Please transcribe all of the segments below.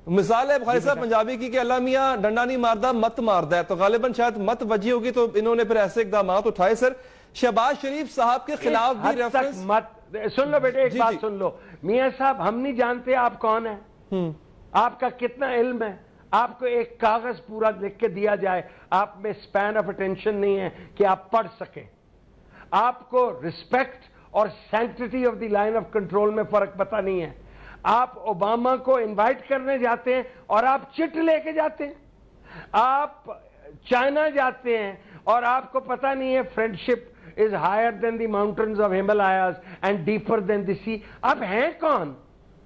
مثال ہے بخاری صاحب پنجابی کی کہ اللہ میاں ڈنڈا نہیں ماردا مت ماردا ہے، تو غالباً شاید مت وجہ ہوگی تو انہوں نے پھر ایسے اقدامات اٹھائے. سر شہباز شریف صاحب کے خلاف بھی ریفرنس سن لو بیٹے، ایک بات سن لو میاں صاحب، ہم نہیں جانتے آپ کون ہیں، آپ کا کتنا علم ہے. آپ کو ایک کاغذ پورا لکھ کے دیا جائے، آپ میں سپین آف اٹینشن نہیں ہے کہ آپ پڑھ سکیں. آپ کو رسپیکٹ اور sanctity of the line of control میں فرق پتہ نہیں ہے. آپ اوباما کو انوائٹ کرنے جاتے ہیں اور آپ چٹ لے کے جاتے ہیں. آپ چائنا جاتے ہیں اور آپ کو پتہ نہیں ہے friendship is higher than the mountains of Himalayas and deeper than the sea. آپ ہیں کون؟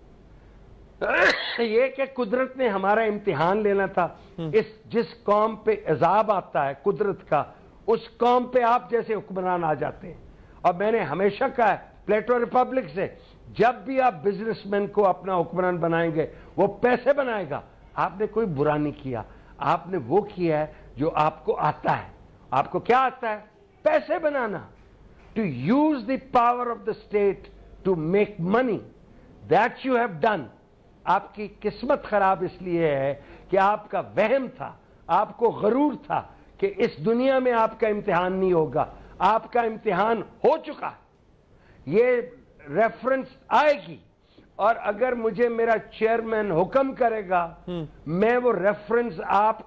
یہ کہ قدرت نے ہمارا امتحان لینا تھا. جس قوم پہ عذاب آتا ہے قدرت کا، اس قوم پہ آپ جیسے حکمران آ جاتے ہیں. اور میں نے ہمیشہ کہا ہے پلیٹو ریپبلک سے، جب بھی آپ بزنس مین کو اپنا حکمران بنائیں گے وہ پیسے بنائے گا. آپ نے کوئی برا نہیں کیا، آپ نے وہ کیا ہے جو آپ کو آتا ہے. آپ کو کیا آتا ہے؟ پیسے بنانا. To use the power of the state to make money, that you have done. آپ کی قسمت خراب اس لیے ہے کہ آپ کا وہم تھا، آپ کو غرور تھا کہ اس دنیا میں آپ کا امتحان نہیں ہوگا. آپ کا امتحان ہو چکا. یہ ریفرنس آئے گی اور اگر مجھے میرا چیئرمین حکم کرے گا میں وہ ریفرنس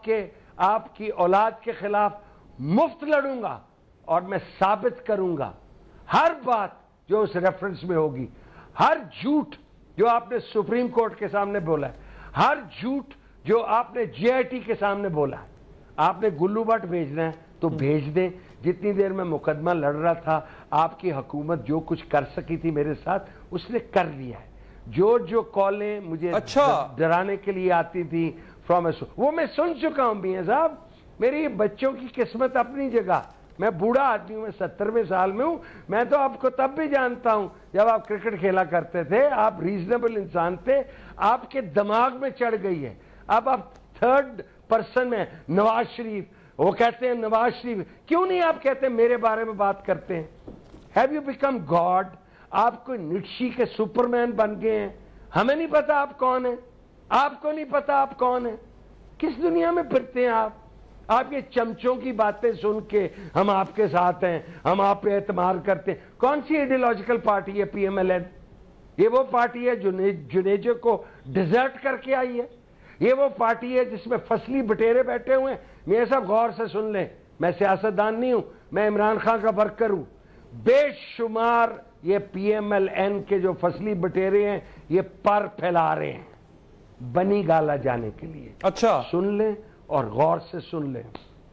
آپ کی اولاد کے خلاف مفت لڑوں گا اور میں ثابت کروں گا ہر بات جو اس ریفرنس میں ہوگی. ہر جھوٹ جو آپ نے سپریم کورٹ کے سامنے بولا ہے، ہر جھوٹ جو آپ نے جے آئی ٹی کے سامنے بولا ہے. آپ نے گلو بٹ بھیجنا ہے تو بھیج دیں. جتنی دیر میں مقدمہ لڑ رہا تھا آپ کی حکومت جو کچھ کر سکی تھی میرے ساتھ اس نے کر لیا ہے. جو کالیں مجھے ڈرانے کے لیے آتی تھی وہ میں سن چکا ہوں. میاں صاحب میری بچوں کی قسمت اپنی جگہ. میں بوڑھا آدمی ہوں، میں 70ویں سال میں ہوں. میں تو آپ کو تب بھی جانتا ہوں جب آپ کرکٹ کھیلا کرتے تھے. آپ ریزنیبل انسان تھے. آپ کے دماغ میں چڑھ گئی ہے. اب آپ تھرڈ پرسن میں نواز شریف، وہ کہتے ہیں نواز شریف. کیوں نہیں آپ کہتے ہیں میرے بارے میں بات کرتے ہیں؟ Have you become God? آپ کو نٹشی کے سپرمین بن گئے ہیں. ہمیں نہیں پتا آپ کون ہیں، آپ کو نہیں پتا آپ کون ہیں. کس دنیا میں پھرتے ہیں آپ؟ آپ یہ چمچوں کی باتیں سن کے ہم آپ کے ساتھ ہیں، ہم آپ پہ اعتماد کرتے ہیں. کون سی ایڈیولوجیکل پارٹی ہے پی ایم ایل این؟ یہ وہ پارٹی ہے جو جنیجے کو ڈیزرٹ کر کے آئی ہے. یہ وہ پارٹی ہے جس میں فصلی بٹیرے بیٹھے ہوئے ہیں. میرے صاحب غور سے سن لیں، میں سیاستدان نہیں ہوں، میں عمران خان کا ورکر ہوں. بے شمار یہ پی ایم ایل این کے جو فصلی بٹیرے ہیں یہ پر پھیلا رہے ہیں بنی گالا جانے کے لیے. اچھا سن لیں اور غور سے سن لیں.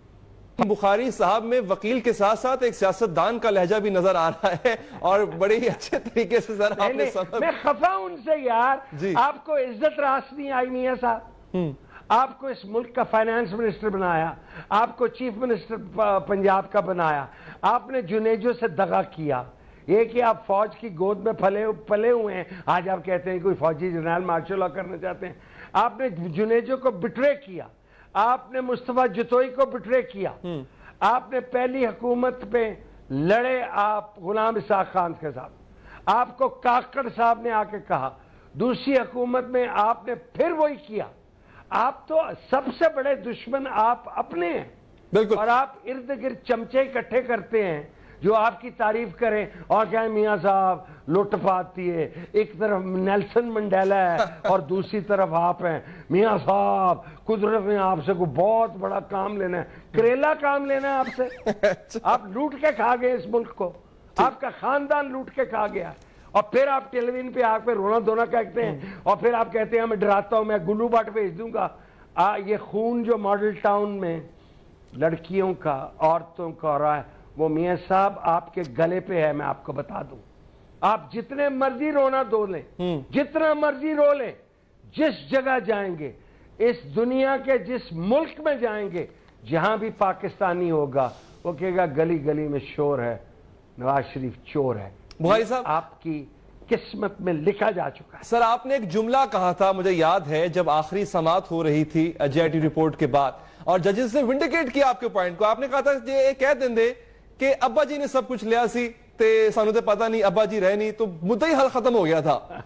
بخاری صاحب میں وکیل کے ساتھ ساتھ ایک سیاستدان کا لہجہ بھی نظر آ رہا ہے اور بڑے ہی اچھے طریقے سے سر آپ نے میں خفا ان سے یار. آپ کو عزت راس نہیں آئی میاں صاحب. آپ کو اس ملک کا فائنانس منسٹر بنایا، آپ کو چیف منسٹر پنجاب کا بنایا. آپ نے جنیجو سے دغا کیا. یہ کہ آپ فوج کی گود میں پلے ہوئے ہیں، آج آپ کہتے ہیں کوئی فوجی جنرل مارشل لا کرنا چاہتے ہیں. آپ نے جنیجو کو بٹرے کیا. آپ نے مصطفیٰ جتوئی کو بٹرے کیا. آپ نے پہلی حکومت پہ لڑے آپ غلام اسحاق خان کے ساتھ. آپ کو کاکڑ صاحب نے آ کے کہا. دوسری حکومت میں آپ نے پھر وہی کیا. آپ تو سب سے بڑے دشمن آپ اپنے ہیں. بالکل. اور آپ ارد گرد چمچے اکٹھے کرتے ہیں جو آپ کی تعریف کریں اور کہیں میاں صاحب لوٹ پاتی ہے. ایک طرف نیلسن منڈیلا ہے اور دوسری طرف آپ ہیں. میاں صاحب قدرت نے آپ سے کوئی بہت بڑا کام لینا ہے، کریلا کام لینا ہے آپ سے. آپ لوٹ کے کھا گئے اس ملک کو. آپ کا خاندان لوٹ کے کھا گیا. اور پھر آپ ٹیلی ویژن پہ آ کے رونا دھونا کہتے ہیں اور پھر آپ کہتے ہیں میں ڈراتا ہوں، میں گلو باٹ بھیج دوں گا. یہ خون جو ماڈل ٹاؤن میں لڑکیوں کا، عورتوں کا ہو رہا ہے وہ میاں صاحب آپ کے گلے پہ ہے. میں آپ کو بتا دوں، آپ جتنے مرضی رونا دو لیں، جتنا مرضی رو لیں، جس جگہ جائیں گے اس دنیا کے جس ملک میں جائیں گے جہاں بھی پاکستانی ہوگا وہ کہے گا گلی گلی میں شور ہے، نواز شریف چور ہے. بخاری صاحب آپ کی قسمت میں لکھا جا چکا ہے. سر آپ نے ایک جملہ کہا تھا مجھے یاد ہے جب آخری سماعت ہو رہی تھی جے آئی ٹی رپورٹ کے بعد اور ججز نے ونڈیکیٹ کیا آپ کے پوائنٹ کو. آپ نے کہا تھا یہ کہہ دیں دے کہ ابا جی نے سب کچھ لیا سی تے سانو تے پتہ نہیں ابا جی رہے نہیں تو مدعی حل ختم ہو گیا تھا.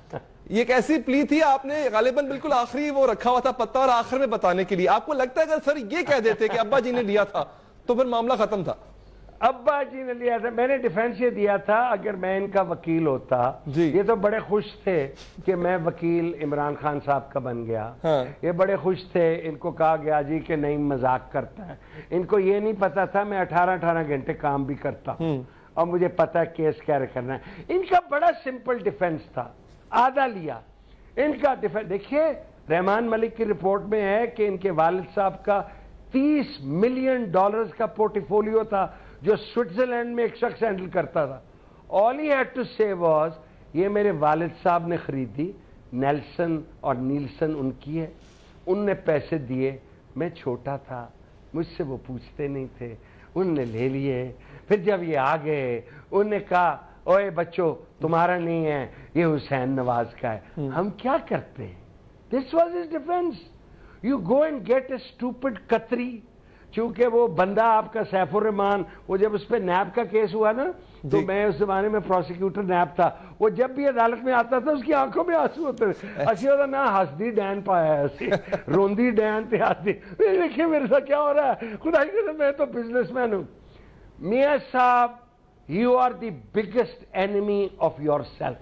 یہ ایک ایسی پلی تھی آپ نے غالباً بالکل آخری وہ رکھا ہوا تھا پتہ اور آخر میں بتانے کے لیے. آپ کو لگتا ہے اگر سر یہ کہہ دیتے کہ ابا جی نے لیا تھا تو پھر معاملہ ختم تھا؟ ابا جی نے لیا تھا. میں نے ڈیفینس یہ دیا تھا اگر میں ان کا وکیل ہوتا. یہ تو بڑے خوش تھے کہ میں وکیل عمران خان صاحب کا بن گیا. یہ بڑے خوش تھے. ان کو کہا گیا جی کہ نعیم مذاق کرتا ہے. ان کو یہ نہیں پتا تھا میں 18 گھنٹے کام بھی کرتا ہوں اور مجھے پتا ہے کیس کیا کرنا ہے. ان کا بڑا سمپل ڈیفینس تھا. آدھا لیا ان کا ڈیفینس. دیکھیے رحمان ملک کی رپورٹ میں ہے کہ ان کے والد صاحب کا $30 ملین کا پورٹی فولیو تھا جو سوئٹزرلینڈ میں ایک شخص ہینڈل کرتا تھا. All he had to say was یہ میرے والد صاحب نے خریدی, نیلسن اور نیلسن ان کی ہے, ان نے پیسے دیے, میں چھوٹا تھا, مجھ سے وہ پوچھتے نہیں تھے, ان نے لے لیے. پھر جب یہ آ گئے ان نے کہا اوے بچوں تمہارا نہیں ہے یہ حسین نواز کا ہے. ہم کیا کرتے ہیں؟ This was his defence. You go and get a stupid Qatari. چونکہ وہ بندہ آپ کا سیف الرحمان, وہ جب اس پہ نیب کا کیس ہوا نا تو میں اس زمانے میں پروسیکیوٹر نیب تھا, وہ جب بھی عدالت میں آتا تھا اس کی آنکھوں میں آنسو ہوتے تھے. اسی ہوتا نہ ہسدی ڈین پایا ایسی روندی ڈین تھے ہسدی. دیکھیے میرے ساتھ کیا ہو رہا ہے, خدا کی میں تو بزنس مین ہوں. میاں صاحب you are the biggest enemy of yourself.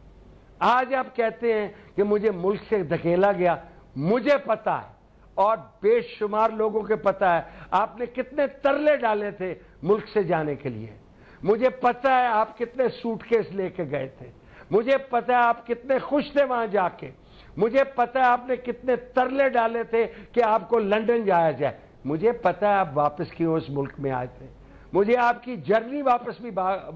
آج آپ کہتے ہیں کہ مجھے ملک سے دھکیلا گیا. مجھے پتا ہے اور بے شمار لوگوں کے پتا ہے آپ نے کتنے ترلے ڈالے تھے ملک سے جانے کے لیے. مجھے پتا ہے آپ کتنے سوٹ کیس لے کے گئے تھے. مجھے پتا ہے آپ کتنے خوش تھے وہاں جا کے. مجھے پتا ہے آپ نے کتنے ترلے ڈالے تھے کہ آپ کو لندن جایا جائے. مجھے پتا ہے آپ واپس کیوں اس ملک میں آئے تھے. مجھے آپ کی جرنی واپس بھی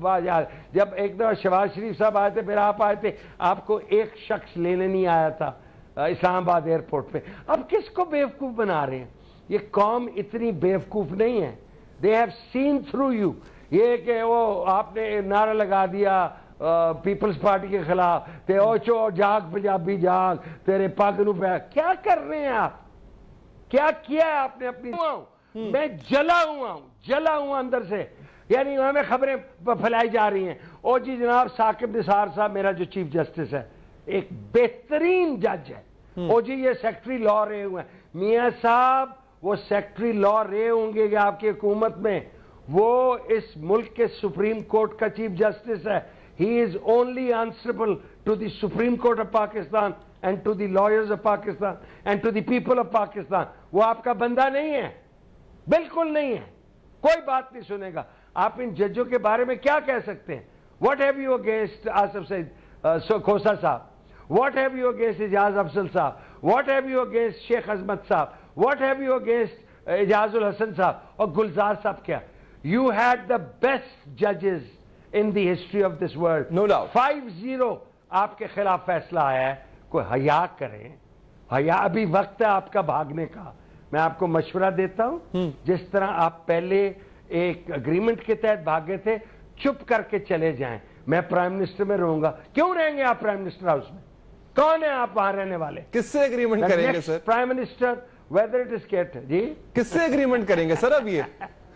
جب ایک دفعہ شہباز شریف صاحب آئے تھے پھر آپ آئے تھے, آپ کو ایک شخص لینے نہیں آیا تھا اسلام آباد ایئرپورٹ پہ. اب کس کو بیوقوف بنا رہے ہیں؟ یہ قوم اتنی بیوقوف نہیں ہے. They have seen through you. یہ کہ وہ آپ نے نعرہ لگا دیا پیپلز پارٹی کے خلاف تے او چو جاگ پنجابی جاگ تیرے پگ نو پہ. کیا کر رہے ہیں آپ؟ کیا کیا ہے آپ نے اپنی؟ میں جلا ہوں اندر سے. یعنی ہمیں خبریں پھیلائی جا رہی ہیں او جی جناب ثاقب نثار صاحب میرا جو چیف جسٹس ہے ایک بہترین جج ہے, او جی یہ سیکٹری لا رہے ہوئے ہیں. میاں صاحب وہ سیکٹری لا رہے ہوں گے کہ آپ کی حکومت میں وہ اس ملک کے سپریم کورٹ کا چیف جسٹس ہے. He is only answerable to the supreme court of Pakistan and to the lawyers of Pakistan and to the people of Pakistan. وہ آپ کا بندہ نہیں ہے, بالکل نہیں ہے. کوئی بات نہیں سنے گا. آپ ان ججوں کے بارے میں کیا کہہ سکتے ہیں؟ What have you against Asif Saeed Khosa صاحب؟ What have you against Ijaz Afzal صاحب؟ What have you against Sheikh Azmat صاحب؟ What have you against Ijaz ul-Ahsan صاحب اور گلزار صاحب؟ کیا یو ہیڈ دا بیسٹ ججز in the history of this world. No doubt 5-0 آپ کے خلاف فیصلہ آیا ہے. کوئی حیا کریں, حیا. ابھی وقت ہے آپ کا بھاگنے کا. میں آپ کو مشورہ دیتا ہوں جس طرح آپ پہلے ایک اگریمنٹ کے تحت بھاگے تھے چپ کر کے چلے جائیں. میں پرائم منسٹر میں رہوں گا. کیوں رہیں گے آپ پرائم منسٹر ہاؤس میں؟ کون ہیں آپ وہاں رہنے والے؟ کس سے اگریمنٹ کریں گے sir? Prime minister whether it is cat. جی کس سے اگریمنٹ کریں گے سر اب یہ؟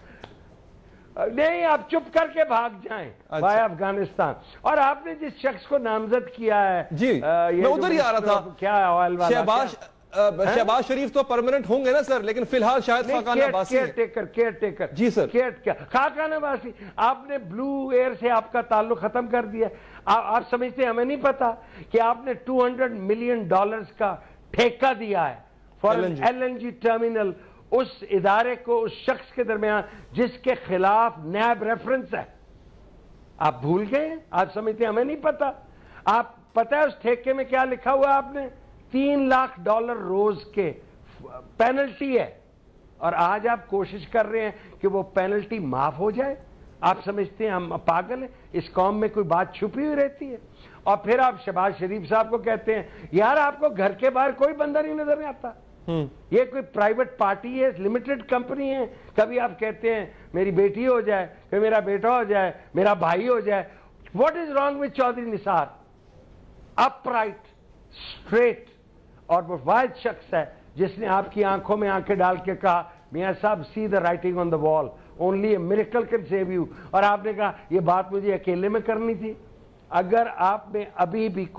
نہیں آپ چپ کر کے بھاگ جائیں بھائی افغانستان. اور آپ نے جس شخص کو نامزد کیا ہے جی میں ادھر ہی آ رہا تھا. کیا آئل والا شہباز شریف تو پرماننٹ ہوں گے نا سر, لیکن فی الحال شاید خاقان عباسی کیئر ٹیکر. جی سر خاقان عباسی. آپ نے بلو ایئر سے آپ کا تعلق ختم کر دیا. آپ سمجھتے ہیں ہمیں نہیں پتا کہ آپ نے $200 ملین کا ٹھیکہ دیا ہے فار LNG ٹرمینل اس ادارے کو, اس شخص کے درمیان جس کے خلاف نیب ریفرنس ہے. آپ بھول گئے؟ آپ سمجھتے ہیں ہمیں نہیں پتا؟ آپ پتہ ہے اس ٹھیکے میں کیا لکھا ہوا آپ نے؟ $3 لاکھ روز کے پینلٹی ہے. اور آج آپ کوشش کر رہے ہیں کہ وہ پینلٹی معاف ہو جائے. آپ سمجھتے ہیں ہم پاگل ہیں؟ اس قوم میں کوئی بات چھپی ہوئی رہتی ہے. اور پھر آپ شہباز شریف صاحب کو کہتے ہیں یار آپ کو گھر کے باہر کوئی بندہ نہیں نظر نہیں آتا. یہ کوئی پرائیویٹ پارٹی ہے, لمیٹڈ کمپنی ہے. کبھی آپ کہتے ہیں میری بیٹی ہو جائے, کبھی میرا بیٹا ہو جائے, میرا بھائی ہو جائے. What is wrong with Chaudhry Nisar? Up right, straight, اور وہ واحد شخص ہے جس نے آپ کی آنکھوں میں آنکھیں ڈال کے کہا میاں صاحب سی the writing on the wall, only a miracle can save you. اور آپ نے کہا یہ بات مجھے اکیلے میں کرنی تھی. اگر آپ میں ابھی بھی کوئی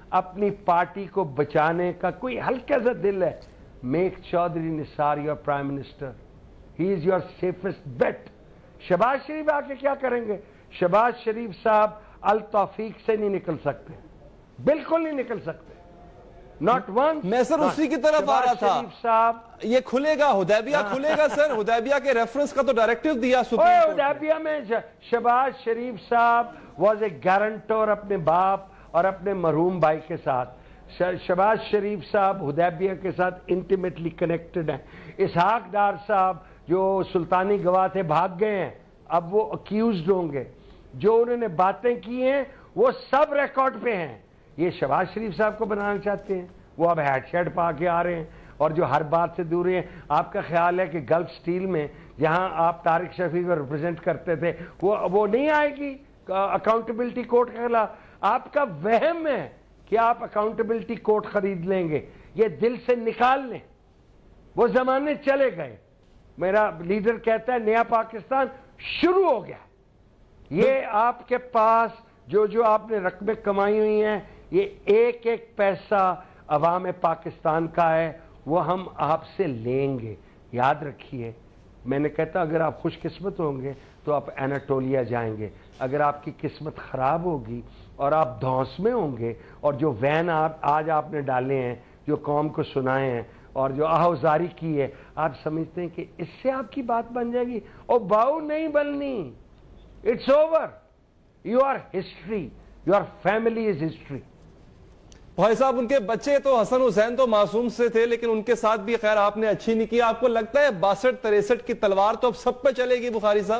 اپنی پارٹی کو بچانے کا کوئی ہلکا سا دل ہے, make Chaudhry Nisar your prime minister, he is your safest bet. Shahbaz Sharif آ کے کیا کریں گے؟ شہباز شریف صاحب التوفیق سے نہیں نکل سکتے, بالکل نہیں نکل سکتے, ناٹ ون. میں سر اسی کی طرف آ رہا تھا, شریف صاحب یہ کھلے گا حدیبیہ کھلے گا سر, حدیبیہ کے ریفرنس کا تو ڈائریکٹیو دیا سپریم کورٹ نے. حدیبیہ میں شہباز شریف صاحب واز اے گارنٹور اپنے باپ اور اپنے مرحوم بھائی کے ساتھ. شہباز شریف صاحب حدیبیہ کے ساتھ انٹیمیٹلی کنیکٹڈ ہیں. اسحاق ڈار صاحب جو سلطانی گواہ تھے بھاگ گئے ہیں, اب وہ اکیوزڈ ہوں گے. جو انہوں نے باتیں کی ہیں وہ سب ریکارڈ پہ ہیں. یہ شہباز شریف صاحب کو بنانا چاہتے ہیں, وہ اب ہیڈ شیڈ پا کے آ رہے ہیں اور جو ہر بات سے دور ہیں. آپ کا خیال ہے کہ گلف سٹیل میں جہاں آپ طارق شفیع کو ریپرزینٹ کرتے تھے وہ نہیں آئے گی اکاؤنٹیبلٹی کوڈ کے خلاف؟ آپ کا وہم ہے کہ آپ اکاؤنٹیبلٹی کوڈ خرید لیں گے, یہ دل سے نکال لیں. وہ زمانے چلے گئے. میرا لیڈر کہتا ہے نیا پاکستان شروع ہو گیا. یہ آپ کے پاس جو آپ نے رقمیں کمائی ہوئی ہیں, یہ ایک ایک پیسہ عوام پاکستان کا ہے, وہ ہم آپ سے لیں گے. یاد رکھیے, میں نے کہتا اگر آپ خوش قسمت ہوں گے تو آپ ایناٹولیا جائیں گے. اگر آپ کی قسمت خراب ہوگی اور آپ دھونس میں ہوں گے, اور جو وین آج آپ نے ڈالے ہیں, جو قوم کو سنائے ہیں اور جو آہوزاری کی ہے, آپ سمجھتے ہیں کہ اس سے آپ کی بات بن جائے گی. اور باؤ نہیں بننی. It's over. You are history, your family is history. بھائی صاحب ان کے بچے تو حسن حسین تو معصوم سے تھے, لیکن ان کے ساتھ بھی خیر آپ نے اچھی نہیں کی. آپ کو لگتا ہے 62-63 کی تلوار تو اب سب پہ چلے گی بخاری صاحب؟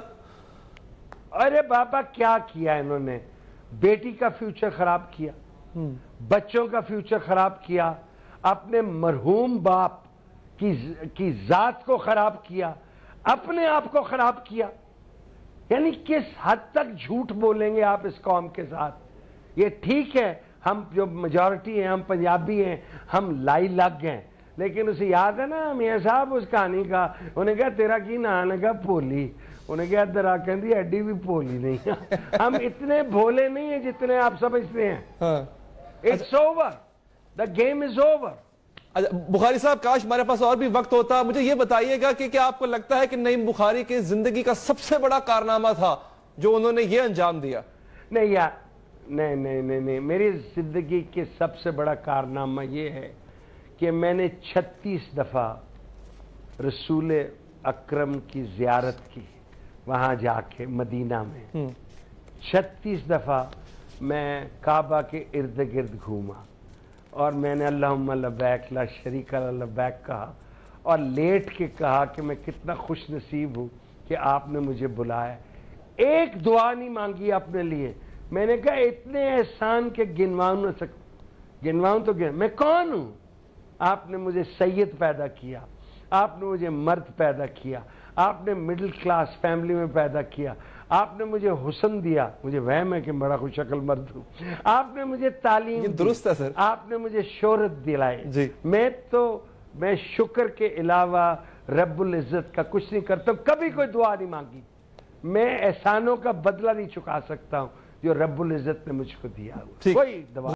ارے بابا کیا کیا انہوں نے؟ بیٹی کا فیوچر خراب کیا, بچوں کا فیوچر خراب کیا, اپنے مرحوم باپ کی ذات کو خراب کیا, اپنے آپ کو خراب کیا. یعنی کس حد تک جھوٹ بولیں گے آپ اس قوم کے ساتھ؟ یہ ٹھیک ہے ہم جو میجورٹی ہیں, ہم پنجابی ہیں, ہم لائی لگ ہیں, لیکن اسے یاد ہے نا میاں صاحب اس کہانی کا, انہیں کہا تیرا کی نام نے کہا پولی, انہیں کہا درا کہندی ایڈی بھی پولی نہیں. ہم اتنے بھولے نہیں ہیں جتنے آپ سمجھتے ہیں. It's over, the game is over. Bukhari صاحب کاش ہمارے پاس اور بھی وقت ہوتا. مجھے یہ بتائیے گا کہ کیا آپ کو لگتا ہے کہ نعیم بخاری کی زندگی کا سب سے بڑا کارنامہ تھا جو انہوں نے یہ انجام دیا؟ نہیں یار, نہیں, میری زندگی کے سب سے بڑا کارنامہ یہ ہے کہ میں نے 36 دفعہ رسول اکرم کی زیارت کی, وہاں جا کے مدینہ میں. 36 دفعہ میں کعبہ کے ارد گرد گھوما, اور میں نے اللہم لبیک لا شریک لک لبیک کہا, اور لیٹ کے کہا کہ میں کتنا خوش نصیب ہوں کہ آپ نے مجھے بلایا. ایک دعا نہیں مانگی اپنے لیے. میں نے کہا اتنے احسان کے گنواؤں نہ سکتا, گنواؤں تو میں کون ہوں؟ آپ نے مجھے سید پیدا کیا, آپ نے مجھے مرد پیدا کیا, آپ نے مڈل کلاس فیملی میں پیدا کیا, آپ نے مجھے حسن دیا, مجھے وہم ہے کہ بڑا خوش عقل مرد ہوں, آپ نے مجھے تعلیم دی, درست ہے سر, آپ نے مجھے شہرت دلائی. جی میں شکر کے علاوہ رب العزت کا کچھ نہیں کرتا ہوں. کبھی کوئی دعا نہیں مانگی. میں احسانوں کا بدلہ نہیں چکا سکتا ہوں جو رب العزت نے مجھ کو دیا. کوئی دعا